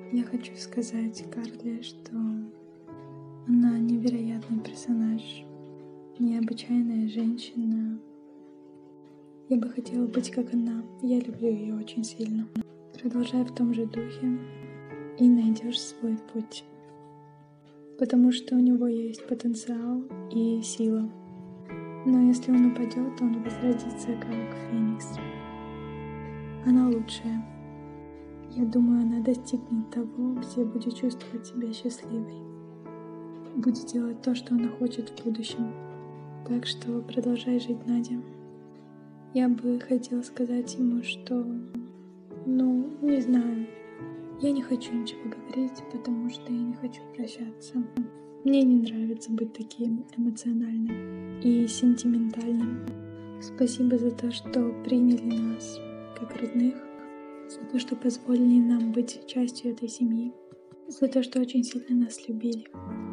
Я хочу сказать Карле, что она невероятный персонаж, необычайная женщина. Я бы хотела быть как она. Я люблю ее очень сильно. Продолжай в том же духе и найдешь свой путь. Потому что у него есть потенциал и сила. Но если он упадет, он возродится как феникс. Она лучшая. Я думаю, она достигнет того, где будет чувствовать себя счастливой. Будет делать то, что она хочет в будущем. Так что продолжай жить, Надя. Я бы хотела сказать ему, что... не знаю. Я не хочу ничего говорить, потому что я не хочу прощаться. Мне не нравится быть таким эмоциональным и сентиментальным. Спасибо за то, что приняли нас как родных, за то, что позволили нам быть частью этой семьи, за то, что очень сильно нас любили.